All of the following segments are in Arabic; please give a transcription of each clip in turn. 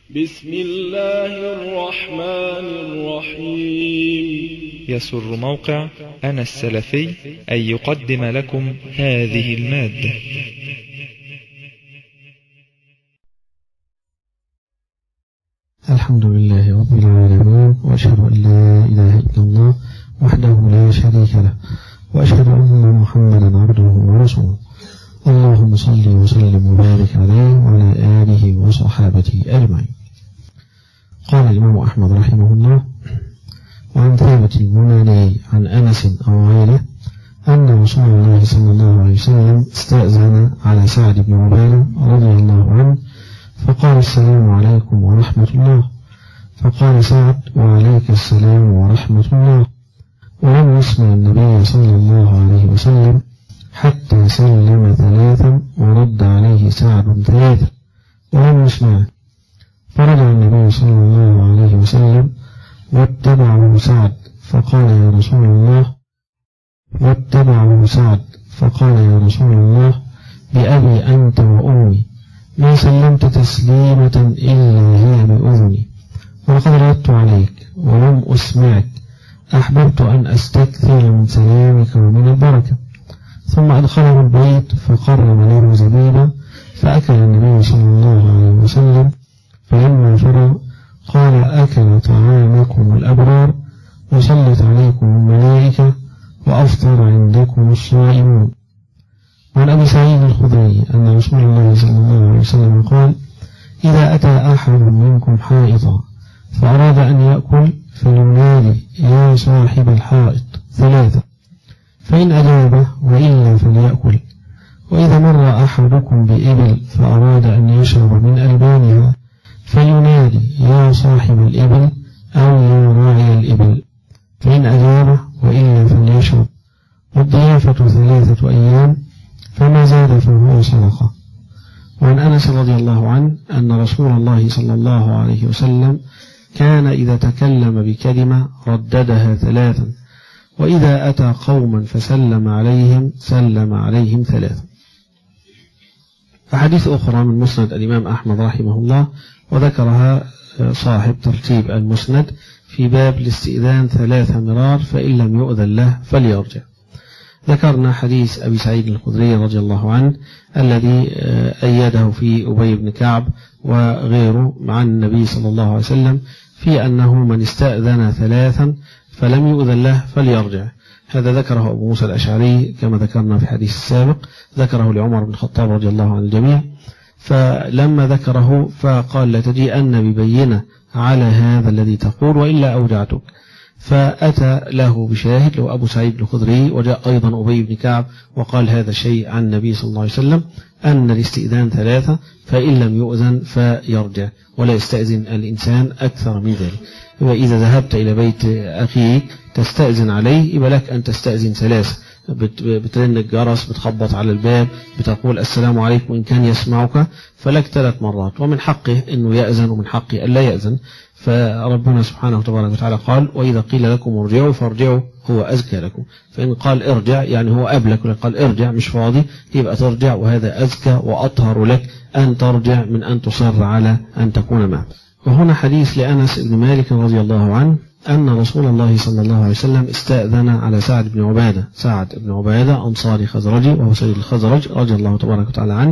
بسم الله الرحمن الرحيم. يسر موقع أنا السلفي أن يقدم لكم هذه المادة. الحمد لله رب العالمين، وأشهد أن لا إله إلا الله وحده لا شريك له، وأشهد أن محمدا عبده ورسوله. اللهم صل وسلم وبارك عليه وعلى آله وصحابته أجمعين. قال الإمام أحمد رحمه الله: وعن ثابت البناني عن أنس أو غيره أن رسول الله صلى الله عليه وسلم استأذن على سعد بن عبادة رضي الله عنه فقال: السلام عليكم ورحمة الله. فقال سعد: وعليك السلام ورحمة الله. ولم يسمع النبي صلى الله عليه وسلم حتى سلم ثلاثا ورد عليه سعد ثلاثا ولم يسمعه. فرجع النبي صلى الله عليه وسلم واتبعه سعد فقال: يا رسول الله بأبي أنت وأمي ما سلمت تسليمة إلا هي بأذني، ولقد ردت عليك ولم أسمعك، أحببت أن أستكثر من سلامك ومن البركة. ثم أدخله البيت فقرب له زبيبا فأكل النبي صلى الله عليه وسلم، فلما فرغ قال: أكل طعامكم الأبرار وصلت عليكم الملائكة وأفطر عندكم الصائمون. وعن أبي سعيد الخدري أن رسول الله صلى الله عليه وسلم قال: إذا أتى أحد منكم حائطا فأراد أن يأكل فلينادي: يا صاحب الحائط ثلاثة، فإن أجابه وإلا فليأكل. وإذا مر أحدكم بإبل فأراد أن يشرب من ألبانها فلينادي: يا صاحب الإبل أو يا راعي الإبل، فإن أجابه وإلا فليشرب. والضيافة 3 أيام، فما زاد فهو صدقة. وعن أنس رضي الله عنه أن رسول الله صلى الله عليه وسلم كان إذا تكلم بكلمة رددها 3، وإذا أتى قوما فسلم عليهم سلم عليهم 3. أحاديث أخرى من مسند الإمام أحمد رحمه الله، وذكرها صاحب ترتيب المسند في باب الاستئذان 3 مرار، فإن لم يؤذن له فليرجع. ذكرنا حديث أبي سعيد الخدري رضي الله عنه الذي أيده في أبي بن كعب وغيره مع النبي صلى الله عليه وسلم في أنه من استأذن 3 فلم يؤذن له فليرجع. هذا ذكره أبو موسى الأشعري كما ذكرنا في الحديث السابق، ذكره لعمر بن الخطاب رضي الله عن الجميع. فلما ذكره فقال: لا تجيئن ببينة على هذا الذي تقول وإلا أوجعتك. فأتى له بشاهد له أبو سعيد الخدري، وجاء أيضا أبي بن كعب وقال هذا شيء عن النبي صلى الله عليه وسلم أن الاستئذان 3، فإن لم يؤذن فيرجع، ولا يستأذن الإنسان أكثر من ذلك. وإذا ذهبت إلى بيت أخيك تستأذن عليه يبقى لك أن تستأذن 3، بترن الجرس، بتخبط على الباب، بتقول السلام عليكم إن كان يسمعك، فلك 3 مرات، ومن حقه أنه يأذن ومن حقه ألا يأذن. فربنا سبحانه وتبارك وتعالى قال: وإذا قيل لكم ارجعوا فارجعوا هو أزكى لكم. فإن قال ارجع يعني هو أبلك، ولا قال ارجع مش فاضي يبقى ترجع، وهذا أزكى وأطهر لك أن ترجع من أن تصر على أن تكون معه. وهنا حديث لأنس بن مالك رضي الله عنه أن رسول الله صلى الله عليه وسلم استأذن على سعد بن عبادة. سعد بن عبادة أنصاري خزرجي وهو سيد الخزرج رضي الله تبارك وتعالى عنه،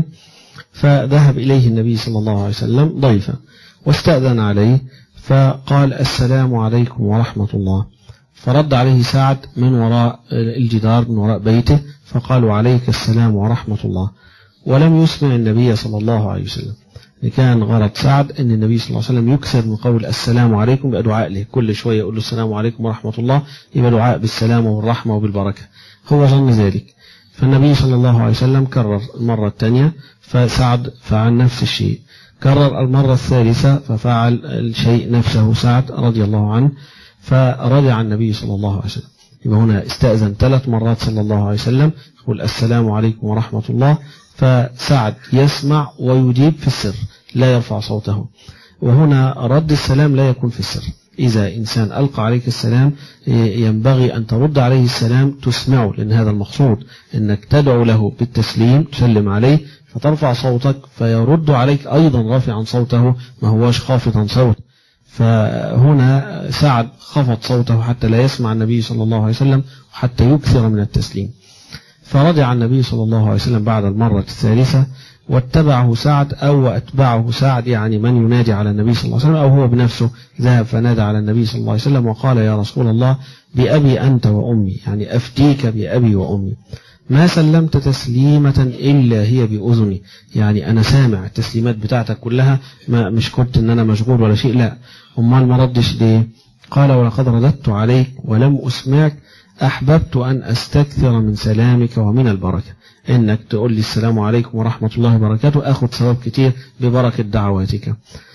فذهب إليه النبي صلى الله عليه وسلم ضيفا واستأذن عليه فقال: السلام عليكم ورحمة الله. فرد عليه سعد من وراء الجدار من وراء بيته فقال: وعليك السلام ورحمة الله. ولم يسمع النبي صلى الله عليه وسلم. كان غرض سعد أن النبي صلى الله عليه وسلم يكثر من قول السلام عليكم، يبقى دعاء له كل شوية يقول له السلام عليكم ورحمة الله، يبقى دعاء بالسلام والرحمة وبالبركة. هو ظن ذلك، فالنبي صلى الله عليه وسلم كرر المرة الثانية، فسعد فعل نفس الشيء. كرر المرة الثالثة ففعل الشيء نفسه سعد رضي الله عنه، فرجع النبي صلى الله عليه وسلم. يبقى هنا استأذن 3 مرات صلى الله عليه وسلم، يقول السلام عليكم ورحمة الله، فسعد يسمع ويجيب في السر لا يرفع صوته. وهنا رد السلام لا يكون في السر، إذا إنسان ألقى عليك السلام ينبغي أن ترد عليه السلام تسمعه، لأن هذا المقصود أنك تدعو له بالتسليم تسلم عليه، فترفع صوتك فيرد عليك أيضا رافعا صوته، ما هواش خافضا صوت. فهنا سعد خفض صوته حتى لا يسمع النبي صلى الله عليه وسلم وحتى يكثر من التسليم. فرجع النبي صلى الله عليه وسلم بعد المرة الثالثة واتبعه سعد أو أتبعه سعد، يعني من ينادي على النبي صلى الله عليه وسلم أو هو بنفسه ذهب فنادى على النبي صلى الله عليه وسلم وقال: يا رسول الله بأبي أنت وأمي، يعني أفديك بأبي وأمي، ما سلمت تسليمة إلا هي بأذني، يعني أنا سامع التسليمات بتاعتك كلها، ما مش كنت إن أنا مشغول ولا شيء، لا، أمال ما ردش ليه؟ قال: ولقد رددت عليك ولم أسمعك، أحببت أن أستكثر من سلامك ومن البركة، إنك تقول لي السلام عليكم ورحمة الله وبركاته أخذ ثواب كتير ببركة دعواتك.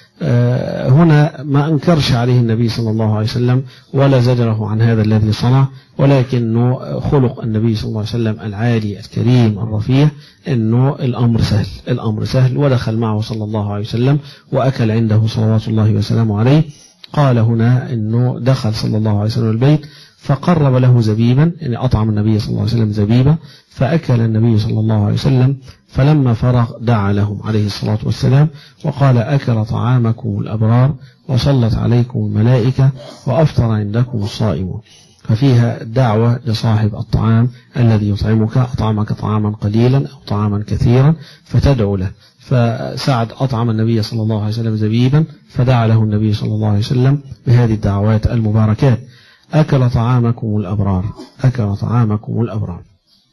هنا ما أنكرش عليه النبي صلى الله عليه وسلم ولا زجره عن هذا الذي صنع، ولكنه خلق النبي صلى الله عليه وسلم العالي الكريم الرفيع، أنه الأمر سهل، ودخل معه صلى الله عليه وسلم وأكل عنده صلوات الله وسلامه عليه. قال هنا أنه دخل صلى الله عليه وسلم البيت فقرب له زبيبا، يعني أطعم النبي صلى الله عليه وسلم زبيبا، فأكل النبي صلى الله عليه وسلم، فلما فرغ دعا لهم عليه الصلاة والسلام وقال: أكل طعامكم الأبرار وصلت عليكم الملائكة وأفطر عندكم الصائمون. ففيها دعوة لصاحب الطعام الذي يطعمك، أطعمك طعاما قليلا أو طعاما كثيرا فتدعو له. فسعد أطعم النبي صلى الله عليه وسلم زبيبا فدعا له النبي صلى الله عليه وسلم بهذه الدعوات المباركات: أكل طعامكم الأبرار، أكل طعامكم الأبرار.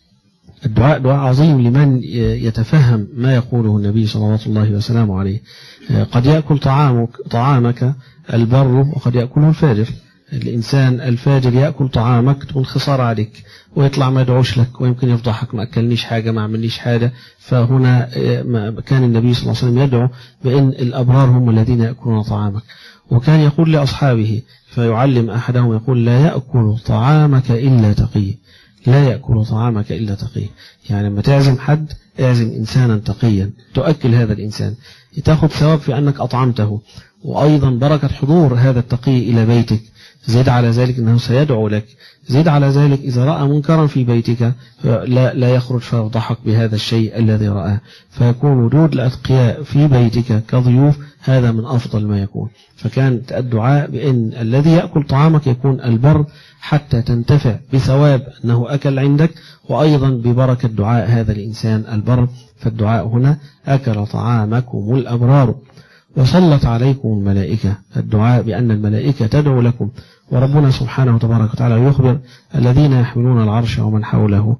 الدعاء دعاء عظيم لمن يتفهم ما يقوله النبي صلى الله عليه وسلم عليه. قد يأكل طعامك البر وقد يأكله الفاجر. الإنسان الفاجر يأكل طعامك تكون خسارة عليك ويطلع ما يدعوش لك ويمكن يفضحك، ما أكلنيش حاجة، ما عملنيش حاجة. فهنا كان النبي صلى الله عليه وسلم يدعو بأن الأبرار هم الذين يأكلون طعامك، وكان يقول لأصحابه فيعلم أحدهم يقول: لا يأكل طعامك إلا تقي، لا يأكل طعامك إلا تقي. يعني لما تعزم حد اعزم إنسانا تقيا تؤكل هذا الإنسان، تأخذ ثواب في أنك أطعمته، وأيضا بركة حضور هذا التقي إلى بيتك. زيد على ذلك أنه سيدعو لك، زيد على ذلك إذا رأى منكرا في بيتك لا يخرج فيضحك بهذا الشيء الذي رآه، فيكون وجود الأتقياء في بيتك كضيوف هذا من أفضل ما يكون. فكان الدعاء بأن الذي يأكل طعامك يكون البر حتى تنتفع بثواب أنه أكل عندك، وأيضا ببركة دعاء هذا الإنسان البر. فالدعاء هنا: أكل طعامكم الأبرار وصلت عليكم الملائكة، الدعاء بأن الملائكة تدعو لكم. وربنا سبحانه وتبارك وتعالى يخبر: الذين يحملون العرش ومن حوله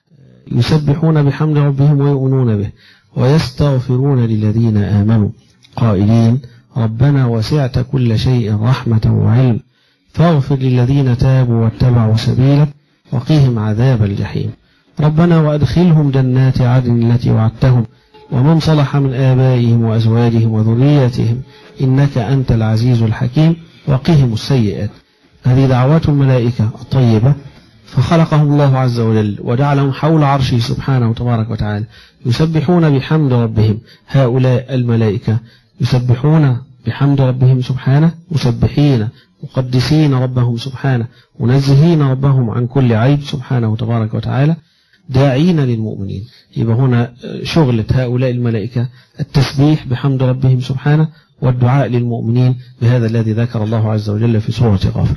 يسبحون بحمد ربهم ويؤمنون به ويستغفرون للذين آمنوا قائلين: ربنا وسعت كل شيء رحمة وعلم فاغفر للذين تابوا واتبعوا سبيلك وقهم عذاب الجحيم. ربنا وأدخلهم جنات عدن التي وعدتهم ومن صلح من آبائهم وأزواجهم وذرياتهم إنك أنت العزيز الحكيم وقهم السيئات. هذه دعوات الملائكة الطيبة، فخلقهم الله عز وجل وجعلهم حول عرشه سبحانه وتبارك وتعالى يسبحون بحمد ربهم. هؤلاء الملائكة يسبحون بحمد ربهم سبحانه، مسبحين مقدسين ربهم سبحانه، منزهين ربهم عن كل عيب سبحانه وتبارك وتعالى، داعين للمؤمنين. يبقى هنا شغلة هؤلاء الملائكة التسبيح بحمد ربهم سبحانه والدعاء للمؤمنين بهذا الذي ذكر الله عز وجل في سورة غافر.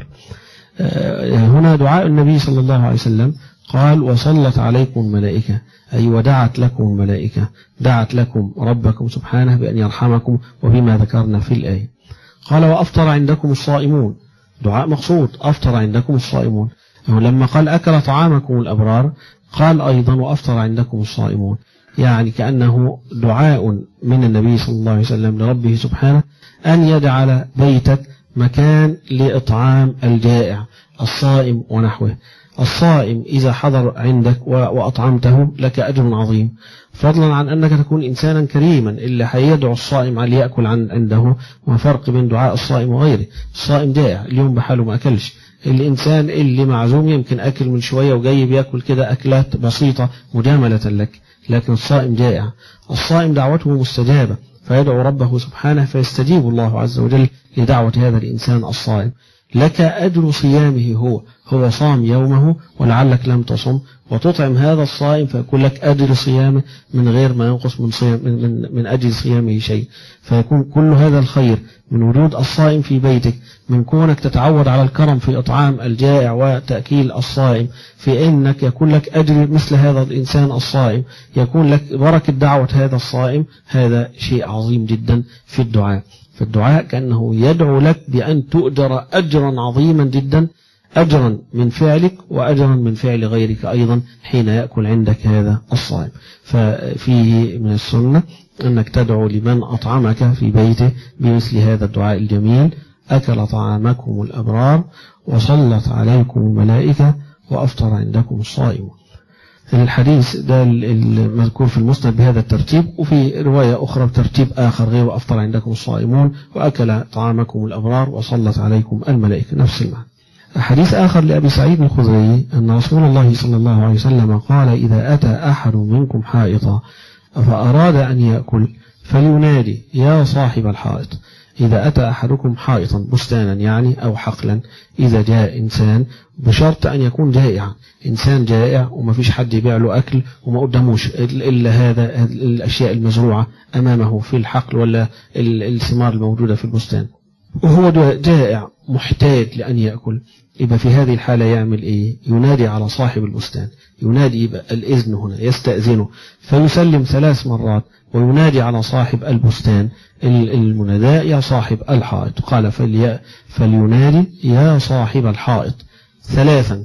هنا دعاء النبي صلى الله عليه وسلم قال: وصلت عليكم الملائكة، أي ودعت لكم الملائكة، دعت لكم ربكم سبحانه بأن يرحمكم وبما ذكرنا في الآية. قال: وأفطر عندكم الصائمون، دعاء مقصود، أفطر عندكم الصائمون. لما قال أكل طعامكم الأبرار قال أيضا وأفطر عندكم الصائمون، يعني كأنه دعاء من النبي صلى الله عليه وسلم لربه سبحانه أن يجعل بيتك مكان لإطعام الجائع الصائم ونحوه. الصائم إذا حضر عندك وأطعمته لك أجر عظيم، فضلا عن أنك تكون إنسانا كريما اللي هيدعو الصائم على يأكل عنده. وفرق بين دعاء الصائم وغيره. الصائم جائع اليوم بحاله ما أكلش، الإنسان اللي معزوم يمكن أكل من شوية وجاي بيأكل كده أكلات بسيطة مجاملة لك، لكن الصائم جائع. الصائم دعوته مستجابة فيدعو ربه سبحانه فيستجيب الله عز وجل لدعوة هذا الإنسان الصائم. لك أجر صيامه، هو صام يومه ولعلك لم تصم، وتطعم هذا الصائم فيكون لك أجر صيامه من غير ما ينقص من صيام من أجل صيامه شيء. فيكون كل هذا الخير من وجود الصائم في بيتك، من كونك تتعود على الكرم في إطعام الجائع وتأكيل الصائم، في أنك يكون لك أجر مثل هذا الإنسان الصائم، يكون لك بركة دعوة هذا الصائم. هذا شيء عظيم جدا في الدعاء. فالدعاء كأنه يدعو لك بأن تؤجر أجرا عظيما جدا، أجرا من فعلك وأجرا من فعل غيرك أيضا حين يأكل عندك هذا الصائم. ففيه من السنة أنك تدعو لمن أطعمك في بيته بمثل هذا الدعاء الجميل: أكل طعامكم الأبرار وصلت عليكم الملائكة وأفطر عندكم الصائمون. الحديث ده المذكور في المسند بهذا الترتيب، وفي رواية أخرى بترتيب آخر غير وأفطر عندكم الصائمون وأكل طعامكم الأبرار وصلت عليكم الملائكة، نفس المعنى. حديث آخر لأبي سعيد الخدري أن رسول الله صلى الله عليه وسلم قال: إذا أتى أحد منكم حائطا فأراد أن يأكل فلينادي يا صاحب الحائط. إذا أتى أحدكم حائطا، بستانا يعني أو حقلا، إذا جاء إنسان بشرط أن يكون جائعا، إنسان جائع وما فيش حد يبيع له أكل وما قدموش إلا هذا الأشياء المزروعة أمامه في الحقل ولا الثمار الموجودة في البستان، وهو جائع محتاج لأن يأكل، يبقى في هذه الحالة يعمل إيه؟ ينادي على صاحب البستان، ينادي، يبقى الإذن هنا يستأذنه، فيسلم 3 مرات وينادي على صاحب البستان المناداء يا صاحب الحائط. قال فلينادي يا صاحب الحائط 3،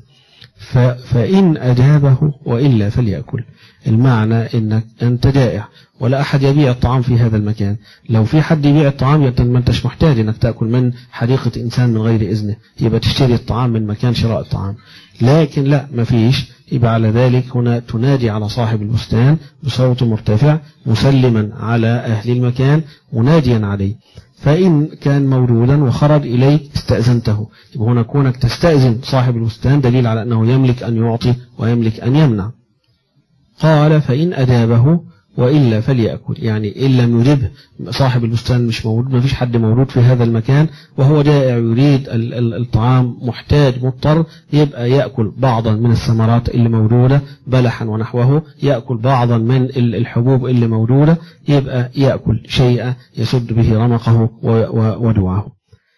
فإن أجابه وإلا فليأكل. المعنى إنك أنت جائع ولا أحد يبيع الطعام في هذا المكان، لو في حد يبيع الطعام يبقى ما أنتش محتاج إنك تأكل من حديقة إنسان من غير إذنه، يبقى تشتري الطعام من مكان شراء الطعام. لكن لا، ما فيش، يبقى على ذلك هنا تنادي على صاحب البستان بصوت مرتفع مسلما على أهل المكان مناديا عليه، فإن كان موجودا وخرج إليك استأذنته. يبقى هنا كونك تستأذن صاحب البستان دليل على أنه يملك أن يعطي ويملك أن يمنع. قال فإن أجابه وإلا فليأكل، يعني إن لم يجبه صاحب البستان مش موجود، ما فيش حد موجود في هذا المكان وهو جائع يريد الطعام محتاج مضطر، يبقى يأكل بعضا من الثمرات اللي موجودة بلحا ونحوه، يأكل بعضا من الحبوب اللي موجودة، يبقى يأكل شيئا يسد به رمقه ودعاه.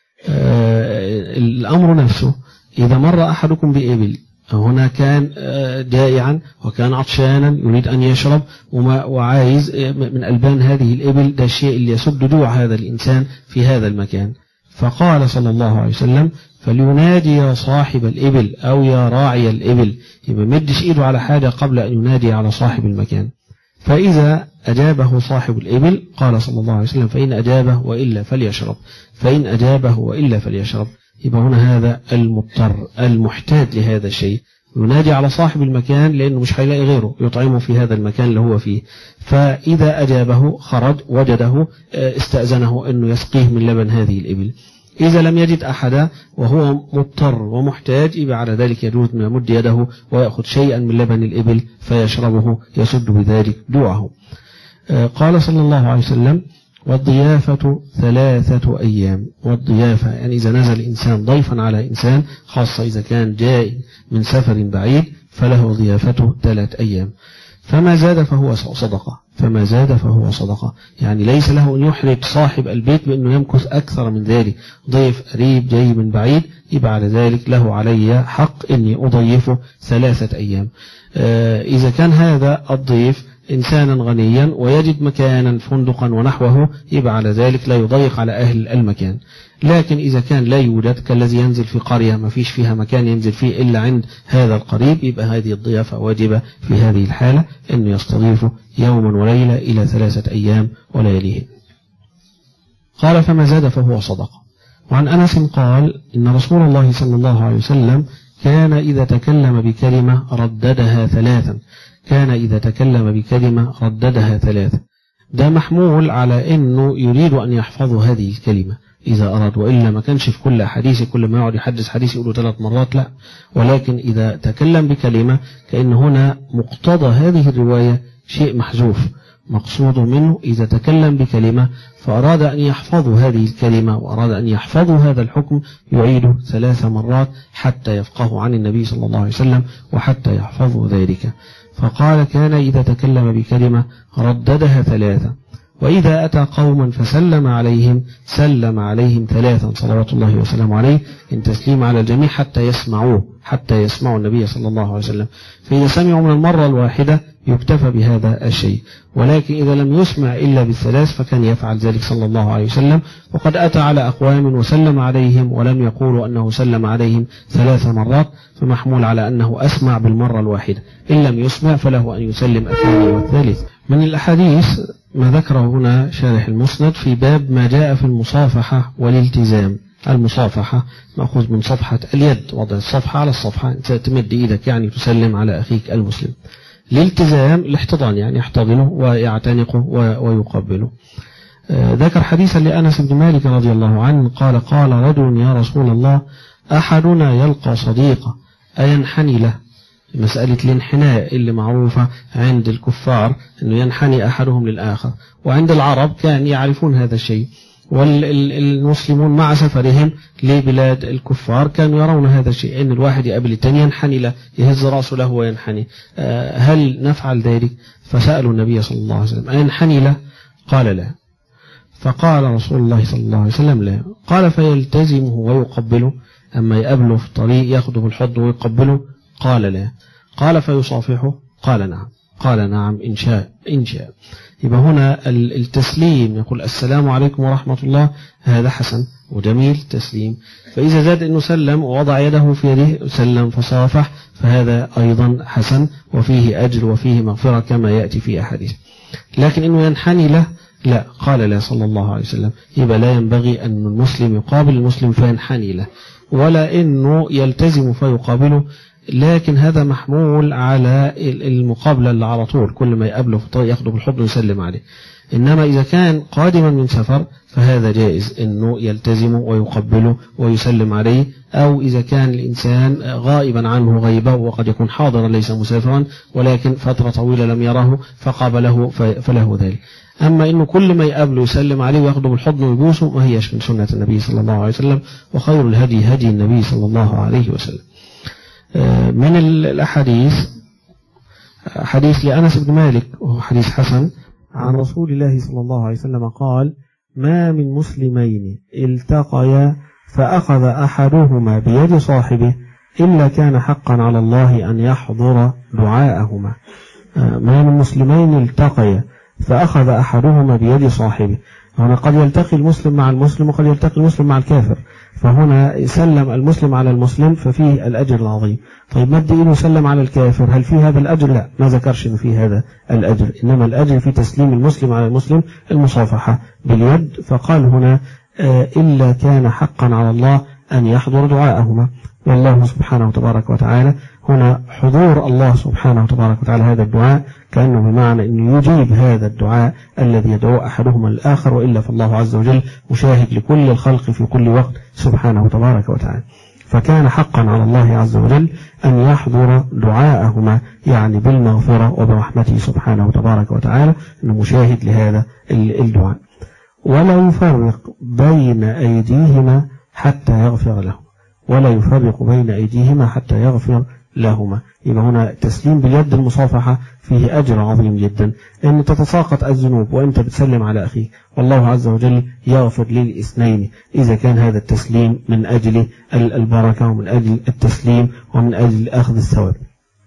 الأمر نفسه إذا مر أحدكم بإبل، هنا كان جائعا وكان عطشانا يريد أن يشرب وعايز من ألبان هذه الإبل، ده الشيء اللي يسد جوع هذا الإنسان في هذا المكان. فقال صلى الله عليه وسلم فلينادي يا صاحب الإبل أو يا راعي الإبل، يبقى مدش إيده على حاجة قبل أن ينادي على صاحب المكان. فإذا أجابه صاحب الإبل قال صلى الله عليه وسلم فإن أجابه وإلا فليشرب، فإن أجابه وإلا فليشرب. يبقى هنا هذا المضطر المحتاج لهذا الشيء ينادي على صاحب المكان لأنه مش هيلاقي غيره يطعمه في هذا المكان اللي هو فيه، فإذا أجابه خرج وجده استأذنه أنه يسقيه من لبن هذه الإبل. إذا لم يجد أحدا وهو مضطر ومحتاج، يبقى على ذلك يجوز أن يمد يده ويأخذ شيئا من لبن الإبل فيشربه يسد بذلك جوعه. قال صلى الله عليه وسلم والضيافة 3 أيام. والضيافة يعني إذا نزل إنسان ضيفا على إنسان، خاصة إذا كان جاء من سفر بعيد، فله ضيافته 3 أيام، فما زاد فهو صدقة، فما زاد فهو صدقة، يعني ليس له أن يحرج صاحب البيت بأنه يمكث أكثر من ذلك. ضيف قريب جاي من بعيد، يبقى على ذلك له علي حق أني أضيفه 3 أيام. إذا كان هذا الضيف إنسانا غنيا ويجد مكانا فندقا ونحوه، يبقى على ذلك لا يضيق على أهل المكان. لكن إذا كان لا يوجد كالذي ينزل في قرية ما فيش فيها مكان ينزل فيه إلا عند هذا القريب، يبقى هذه الضيافة واجبة في هذه الحالة أنه يستضيفه يوما وليلة إلى 3 أيام ولياليهن. قال فما زاد فهو صدقة. وعن أنس قال إن رسول الله صلى الله عليه وسلم كان إذا تكلم بكلمة رددها 3، كان إذا تكلم بكلمة رددها 3. ده محمول على أنه يريد أن يحفظ هذه الكلمة إذا أراد، وإلا ما كانش في كل حديث كل ما يقعد يحدث حديث يقوله 3 مرات، لا، ولكن إذا تكلم بكلمة كأن هنا مقتضى هذه الرواية شيء محذوف، مقصود منه إذا تكلم بكلمة فأراد أن يحفظوا هذه الكلمة وأراد أن يحفظوا هذا الحكم يعيده 3 مرات حتى يفقهوا عن النبي صلى الله عليه وسلم وحتى يحفظوا ذلك. فقال كان إذا تكلم بكلمة رددها 3، وإذا أتى قوما فسلم عليهم سلم عليهم 3 صلوات الله وسلامه عليه، إن تسليم على الجميع حتى يسمعوا النبي صلى الله عليه وسلم. فإذا سمعوا من المرة الواحدة يكتفى بهذا الشيء، ولكن إذا لم يسمع إلا بال3 فكان يفعل ذلك صلى الله عليه وسلم. وقد أتى على أقوام وسلم عليهم ولم يقولوا أنه سلم عليهم 3 مرات، فمحمول على أنه أسمع بالمرة الواحدة، إن لم يسمع فله أن يسلم الثاني والثالث. من الأحاديث ما ذكره هنا شارح المسند في باب ما جاء في المصافحة والالتزام. المصافحة مأخوذ من صفحة اليد، وضع الصفحة على الصفحة، أنت تمد إيدك يعني تسلم على أخيك المسلم. الالتزام الاحتضان يعني يحتضنه ويعتنقه ويقبله. ذكر حديثا لأنس بن مالك رضي الله عنه قال قال رجل يا رسول الله أحدنا يلقى صديقه أينحني له؟ مسألة الانحناء اللي معروفة عند الكفار أنه ينحني أحدهم للآخر، وعند العرب كان يعرفون هذا الشيء، والمسلمون مع سفرهم لبلاد الكفار كانوا يرون هذا الشيء، أن الواحد يقابل الثاني ينحني له، يهز رأسه له وينحني. هل نفعل ذلك؟ فسألوا النبي صلى الله عليه وسلم أينحني له؟ قال لا. فقال رسول الله صلى الله عليه وسلم لا. قال فيلتزمه ويقبله؟ أما يقابله في الطريق يأخذه بالحضن ويقبله؟ قال لا. قال فيصافحه؟ قال نعم. قال نعم إن شاء. يبقى هنا التسليم يقول السلام عليكم ورحمة الله، هذا حسن وجميل تسليم. فإذا زاد أنه سلم ووضع يده في يده سلم فصافح فهذا أيضا حسن وفيه أجر وفيه مغفرة كما يأتي في أحاديث. لكن أنه ينحني له لا، قال لا صلى الله عليه وسلم. يبقى لا ينبغي أن المسلم يقابل المسلم فينحني له، ولا أنه يلتزم فيقابله، لكن هذا محمول على المقابلة اللي على طول، كل ما يقابله في الطريق ياخده بالحضن ويسلم عليه. إنما إذا كان قادما من سفر فهذا جائز أنه يلتزم ويقبله ويسلم عليه، أو إذا كان الإنسان غائبا عنه غيبة وقد يكون حاضرا ليس مسافرا ولكن فترة طويلة لم يره فقابله فله ذلك. أما إنه كل ما يقابله يسلم عليه وياخده بالحضن ويبوسه ما هيش من سنة النبي صلى الله عليه وسلم، وخير الهدي هدي النبي صلى الله عليه وسلم. من الأحاديث حديث لأنس بن مالك وهو حديث حسن عن رسول الله صلى الله عليه وسلم قال ما من مسلمين التقيا فأخذ أحدهما بيد صاحبه إلا كان حقا على الله أن يحضر دعاءهما. ما من مسلمين التقيا فأخذ أحدهما بيد صاحبه، هنا قد يلتقي المسلم مع المسلم وقد يلتقي المسلم مع الكافر، فهنا سلم المسلم على المسلم ففيه الأجر العظيم. طيب مد إيده سلم على الكافر، هل فيه هذا الأجر؟ لا، ما ذكرش إنه فيه هذا الأجر، إنما الأجر في تسليم المسلم على المسلم المصافحة باليد. فقال هنا إلا كان حقا على الله أن يحضر دعاءهما، والله سبحانه وتبارك وتعالى هنا حضور الله سبحانه وتبارك وتعالى هذا الدعاء كأنه بمعنى أنه يجيب هذا الدعاء الذي يدعو أحدهما الآخر، وإلا فالله عز وجل مشاهد لكل الخلق في كل وقت سبحانه وتبارك وتعالى. فكان حقا على الله عز وجل أن يحضر دعاءهما، يعني بالمغفرة وبرحمته سبحانه وتبارك وتعالى، أنه مشاهد لهذا الدعاء. ولا يفرق بين أيديهما حتى يغفر له، ولا يفرق بين أيديهما حتى يغفر لهما. يبقى هنا التسليم باليد المصافحة فيه أجر عظيم جدا، أن تتساقط الذنوب وأنت بتسلم على أخيك، والله عز وجل يغفر للاثنين إذا كان هذا التسليم من أجل البركة ومن أجل التسليم ومن أجل أخذ الثواب.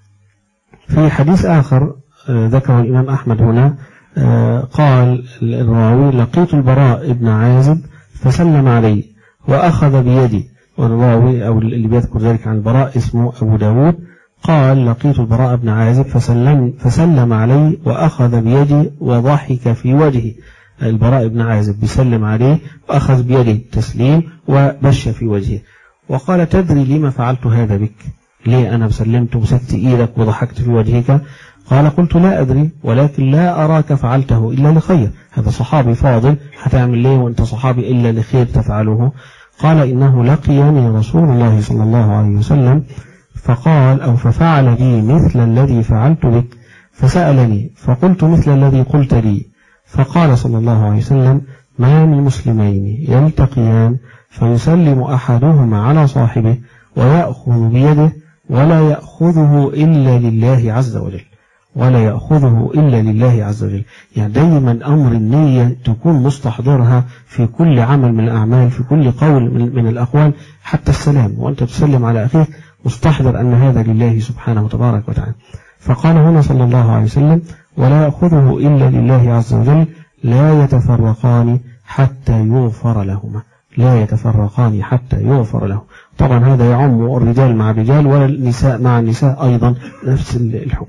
في حديث آخر ذكره الإمام أحمد هنا قال الراوي لقيت البراء بن عازب فسلم علي وأخذ بيدي، والراوي أو اللي بيذكر ذلك عن البراء اسمه أبو داود، قال لقيت البراء بن عازب فسلم علي وأخذ بيدي وضحك في وجهي. البراء بن عازب بيسلم عليه وأخذ بيدي تسليم وبش في وجهه، وقال تدري لما فعلت هذا بك؟ ليه أنا بسلمت ومسكت إيدك وضحكت في وجهك؟ قال قلت لا أدري، ولكن لا أراك فعلته إلا لخير. هذا صحابي فاضل، هتعمل ليه وأنت صحابي إلا لخير تفعله؟ قال إنه لقيني رسول الله صلى الله عليه وسلم فقال أو ففعل بي مثل الذي فعلت بك، فسألني فقلت مثل الذي قلت لي، فقال صلى الله عليه وسلم: ما من مسلمين يلتقيان فيسلم أحدهما على صاحبه ويأخذ بيده ولا يأخذه إلا لله عز وجل، ولا يأخذه إلا لله عز وجل. يعني دايما أمر النية تكون مستحضرها في كل عمل من الأعمال، في كل قول من الأقوال، حتى السلام وأنت تسلم على أخيك مستحضر أن هذا لله سبحانه وتبارك وتعالى. فقال هنا صلى الله عليه وسلم: ولا يأخذه إلا لله عز وجل، لا يتفرقان حتى يغفر لهما، لا يتفرقان حتى يغفر له. طبعا هذا يعم الرجال مع الرجال والنساء مع النساء أيضا نفس الحكم.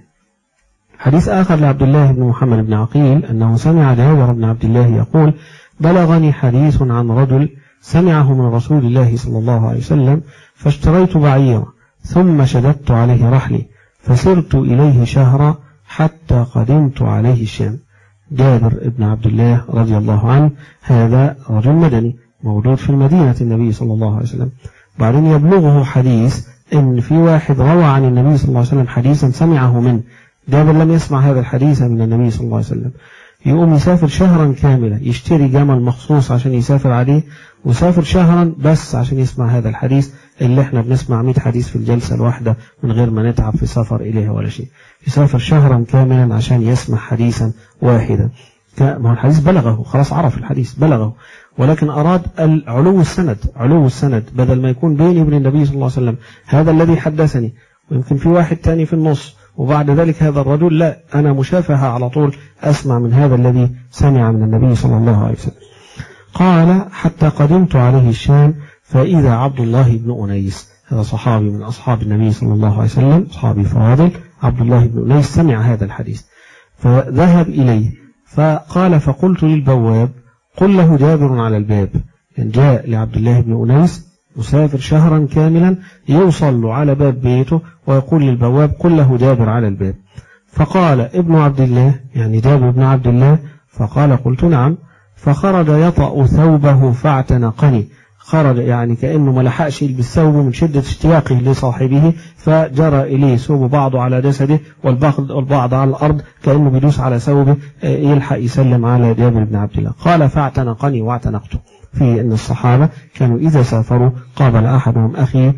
حديث آخر لعبد الله بن محمد بن عقيل أنه سمع جابر بن عبد الله يقول: بلغني حديث عن رجل سمعه من رسول الله صلى الله عليه وسلم، فاشتريت بعيرا ثم شددت عليه رحلي فسرت إليه شهرا حتى قدمت عليه الشام. جابر بن عبد الله رضي الله عنه هذا رجل مدني موجود في المدينة النبي صلى الله عليه وسلم، بعدين يبلغه حديث إن في واحد روى عن النبي صلى الله عليه وسلم حديثا سمعه منه. جابر لم يسمع هذا الحديث من النبي صلى الله عليه وسلم، يقوم يسافر شهرا كاملا، يشتري جمل مخصوص عشان يسافر عليه، وسافر شهرا بس عشان يسمع هذا الحديث اللي احنا بنسمع 100 حديث في الجلسة الواحدة من غير ما نتعب في سفر إليه ولا شيء. يسافر شهرا كاملا عشان يسمع حديثا واحدا. ما هو الحديث بلغه، خلاص عرف الحديث بلغه، ولكن أراد علو السند، علو السند، بدل ما يكون بيني وبين النبي صلى الله عليه وسلم هذا الذي حدثني ويمكن في واحد تاني في النص وبعد ذلك هذا الرجل، لا، أنا مشافهة على طول أسمع من هذا الذي سمع من النبي صلى الله عليه وسلم. قال: حتى قدمت عليه الشام فإذا عبد الله بن أنيس، هذا صحابي من أصحاب النبي صلى الله عليه وسلم، صحابي فاضل، عبد الله بن أنيس سمع هذا الحديث فذهب إليه فقال: فقلت للبواب: قل له جابر على الباب. يعني جاء لعبد الله بن أنيس مسافر شهرا كاملا يوصل له على باب بيته ويقول للبواب: قل له جابر على الباب. فقال ابن عبد الله، يعني جابر بن عبد الله، فقال: قلت نعم. فخرج يطأ ثوبه فاعتنقني، خرج يعني كأنه ما لحقش يلبس ثوبه من شدة اشتياقه لصاحبه، فجرى إليه ثوب بعضه على جسده والبعض على الأرض كأنه بيدوس على ثوبه يلحق يسلم على جابر بن عبد الله. قال: فاعتنقني واعتنقته. في أن الصحابة كانوا إذا سافروا قابل أحدهم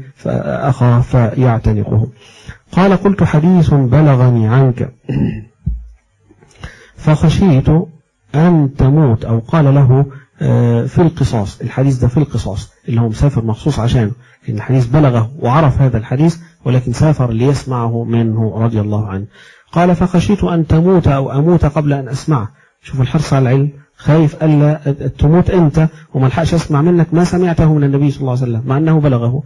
أخاه فيعتنقه. قال: قلت: حديث بلغني عنك فخشيت أن تموت، أو قال له في القصاص، الحديث ده في القصاص اللي هو مسافر مخصوص عشانه، لأن الحديث بلغه وعرف هذا الحديث ولكن سافر ليسمعه منه رضي الله عنه. قال: فخشيت أن تموت أو أموت قبل أن أسمعه. شوف الحرص على العلم، خايف ألا تموت أنت وما لحقش أسمع منك ما سمعته من النبي صلى الله عليه وسلم مع أنه بلغه،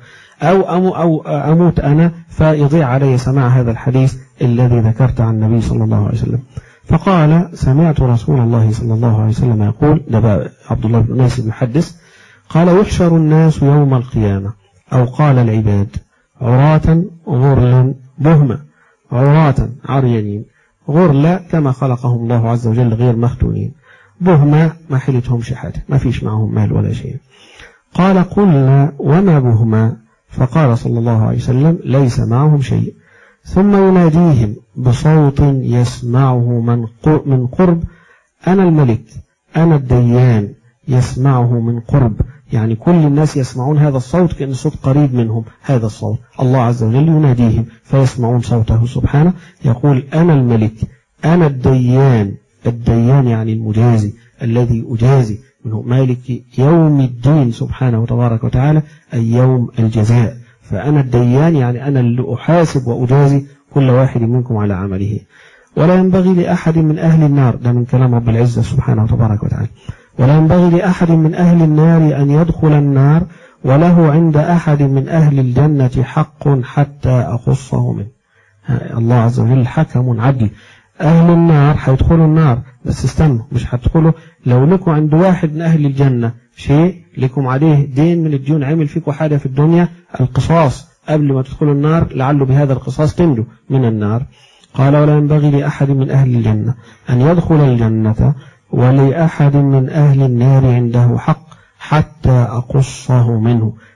أو أموت أنا فيضيع علي سماع هذا الحديث الذي ذكرت عن النبي صلى الله عليه وسلم. فقال: سمعت رسول الله صلى الله عليه وسلم يقول، ده عبد الله بن أنيس المحدث، قال: يحشر الناس يوم القيامة، أو قال العباد: عراة غرلا بهما، عراة عريانين، غرلا كما خلقهم الله عز وجل غير مختونين، بهما ما حلتهمش حاجة، ما فيش معهم مال ولا شيء. قال: قلنا: وما بهما؟ فقال صلى الله عليه وسلم: ليس معهم شيء. ثم يناديهم بصوت يسمعه من قرب: أنا الملك، أنا الديان. يسمعه من قرب، يعني كل الناس يسمعون هذا الصوت كأن الصوت قريب منهم. هذا الصوت الله عز وجل يناديهم فيسمعون صوته سبحانه، يقول: أنا الملك، أنا الديان. الديان يعني المجازي، الذي أجازي منه، مالك يوم الدين سبحانه وتبارك وتعالى، أي يوم الجزاء. فأنا الديان يعني أنا اللي أحاسب وأجازي كل واحد منكم على عمله. ولا ينبغي لأحد من أهل النار، ده من كلام رب العزة سبحانه وتبارك وتعالى، ولا ينبغي لأحد من أهل النار أن يدخل النار وله عند أحد من أهل الجنة حق حتى أخصه منه. الله عز وجل حكم عدل. أهل النار هيدخلوا النار، بس استنوا، مش هتدخلوا لو لكم عند واحد من أهل الجنة شيء لكم عليه دين من الديون، عمل فيكم حاجة في الدنيا، القصاص قبل ما تدخلوا النار لعله بهذا القصاص تنجوا من النار. قال: ولا ينبغي لأحد من أهل الجنة أن يدخل الجنة ولأحد من أهل النار عنده حق حتى أقصه منه.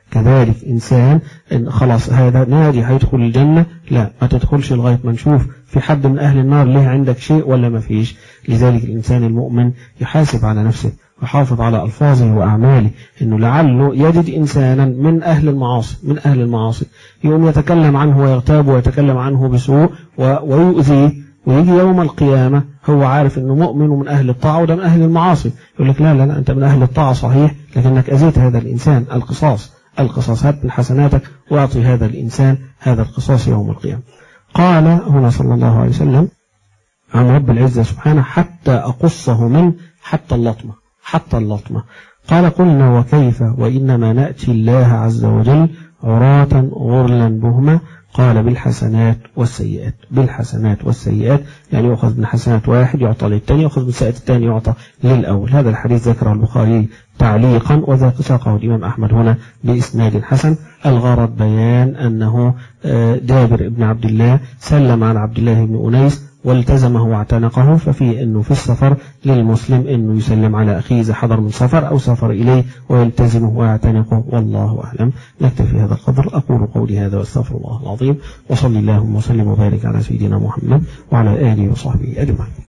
كذلك إنسان إن خلاص هذا نادي هيدخل الجنة، لا ما تدخلش لغاية ما نشوف في حد من أهل النار ليه عندك شيء ولا ما فيش. لذلك الإنسان المؤمن يحاسب على نفسه ويحافظ على ألفاظه وأعماله، إنه لعله يجد إنسانا من أهل المعاصي يقوم يتكلم عنه ويغتاب ويتكلم عنه بسوء ويؤذيه، ويجي يوم القيامة هو عارف إنه مؤمن ومن أهل الطاعة وده من أهل المعاصي، يقول لك لا أنت من أهل الطاعة صحيح لكنك أذيت هذا الإنسان. القصاص هات من حسناتك واعطي هذا الإنسان هذا القصاص يوم القيامة. قال هنا صلى الله عليه وسلم عن رب العزة سبحانه حتى أقصه من حتى اللطمة. قال قلنا وكيف وإنما نأتي الله عز وجل عراة غرلا بهما. قال بالحسنات والسيئات، يعني يأخذ من حسنات واحد يعطى للثاني، يأخذ من سيئات الثاني يعطى للأول. هذا الحديث ذكره البخاري تعليقا وساقه الإمام أحمد هنا بإسناد حسن. الغرض بيان أنه جابر بن عبد الله سلم عن عبد الله بن أنيس والتزمه واعتنقه، ففي أنه في السفر للمسلم أنه يسلم على أخيه إذا حضر من سفر أو سافر إليه ويلتزمه ويعتنقه، والله أعلم. نكتفي هذا القدر. أقول قولي هذا واستغفر الله العظيم، وصلي اللهم وسلم وبارك على سيدنا محمد وعلى آله وصحبه أجمعين.